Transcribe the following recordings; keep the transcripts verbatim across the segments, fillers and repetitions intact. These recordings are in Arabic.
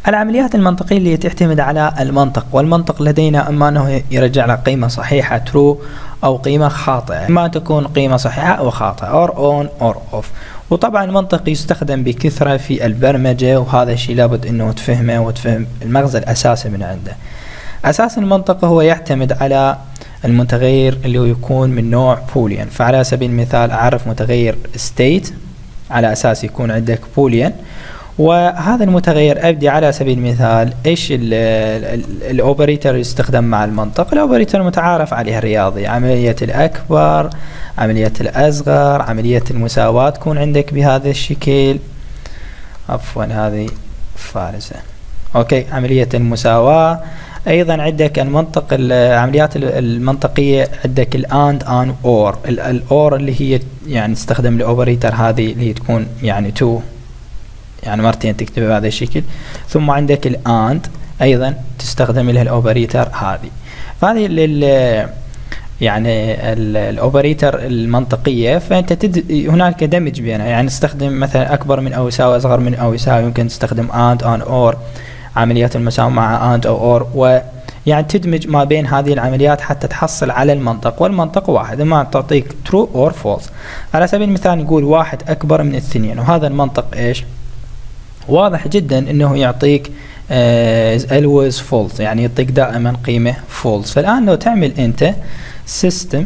العمليات المنطقية اللي تعتمد على المنطق، والمنطق لدينا اما انه يرجع لك قيمة صحيحة true او قيمة خاطئة، اما تكون قيمة صحيحة او خاطئة or on or off. وطبعا المنطق يستخدم بكثرة في البرمجة، وهذا الشيء لابد انه تفهمه وتفهم المغزى الاساسي من عنده. اساس المنطق هو يعتمد على المتغير اللي هو يكون من نوع بوليان. فعلى سبيل المثال اعرف متغير state على اساس يكون عندك بوليان، وهذا المتغير ابدي على سبيل المثال ايش الاوبريتور يستخدم مع المنطق. الاوبريتور متعارف عليها الرياضي، عملية الاكبر، عملية الاصغر، عملية المساواة تكون عندك بهذا الشكل. عفوا هذه فارزة. اوكي، عملية المساواة. ايضا عندك المنطق العمليات المنطقية، عندك الاند ان اور، الاور اللي هي يعني تستخدم الاوبريتور هذه اللي تكون يعني تو، يعني مرتين تكتب بهذا الشكل. ثم عندك الاند ايضا تستخدم لها الاوبريتور هذه. فهذه لل يعني الاوبريتور المنطقيه، فانت تد... هناك دمج بينها، يعني تستخدم مثلا اكبر من او يساوي، اصغر من او يساوي، يمكن تستخدم اند ان اور، عمليات المساواه مع اند او اور، ويعني تدمج ما بين هذه العمليات حتى تحصل على المنطق. والمنطق واحد، اما تعطيك true or false. على سبيل المثال نقول واحد اكبر من الاثنين، وهذا المنطق ايش؟ واضح جدا انه يعطيك uh, always false، يعني يعطيك دائما قيمة false. فالآن لو تعمل انت system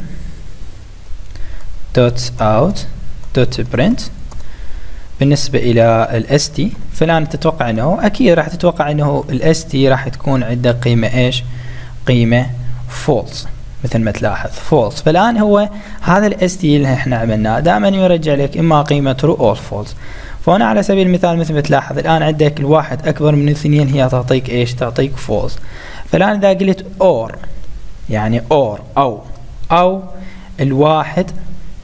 dot out dot print بالنسبة الى ال st، فالآن تتوقع انه اكيد راح تتوقع انه ال st راح تكون عنده قيمة ايش؟ قيمة false مثل ما تلاحظ false. فالآن هو هذا ال st اللي احنا عملناه دائما يرجع لك اما قيمة true or false. فهنا على سبيل المثال مثل ما تلاحظ الآن عندك الواحد أكبر من الاثنين، هي تعطيك إيش؟ تعطيك false. فالآن إذا قلت or يعني or أو أو الواحد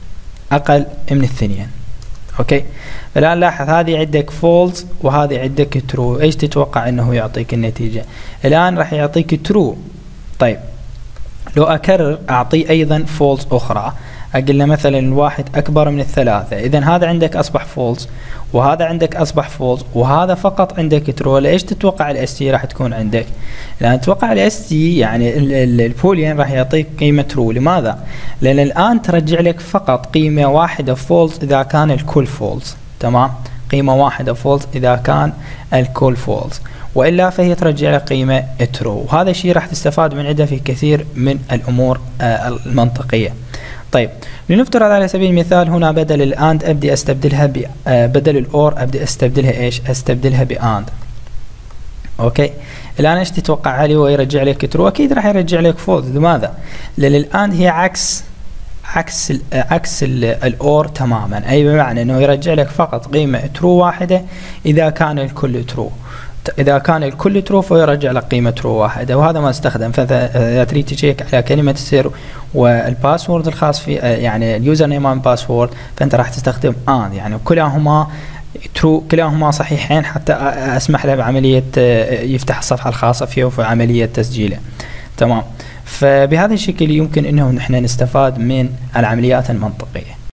أقل من الاثنين. أوكي، فالآن لاحظ هذه عندك false وهذه عندك true. إيش تتوقع إنه يعطيك النتيجة؟ الآن راح يعطيك true. طيب لو أكرر أعطيه أيضا false أخرى، أقول له مثلا الواحد أكبر من الثلاثة، إذا هذا عندك أصبح false وهذا عندك أصبح false وهذا فقط عندك true. ليش تتوقع ال st راح تكون عندك؟ لأن تتوقع ال st يعني البوليان راح يعطيك قيمة true. لماذا؟ لأن الآن ترجع لك فقط قيمة واحدة false إذا كان الكل false. تمام، قيمة واحدة false إذا كان الكل false، وإلا فهي ترجع لك قيمة true. وهذا الشيء راح تستفاد من عنده في كثير من الأمور آه المنطقية. طيب لنفترض على سبيل المثال هنا بدل الاند ابدي استبدلها ب آه بدل الاور ابدي استبدلها ايش؟ استبدلها باند. اوكي، الان ايش تتوقع عليه؟ ويرجع لك ترو؟ اكيد راح يرجع لك فولس. لماذا؟ لان الاند هي عكس عكس ال عكس الاور تماما، اي بمعنى انه يرجع لك فقط قيمه ترو واحده اذا كان الكل ترو. إذا كان الكل ترو فيرجع لك قيمة ترو واحدة، وهذا ما استخدم. فإذا تريد تشيك على كلمة السر والباسورد الخاص في يعني اليوزر نيم والباسورد، فأنت راح تستخدم آن، يعني كلاهما ترو، كلاهما صحيحين حتى أسمح له بعملية يفتح الصفحة الخاصة فيه وفي عملية تسجيله. تمام، فبهذا الشكل يمكن أنه نحن نستفاد من العمليات المنطقية.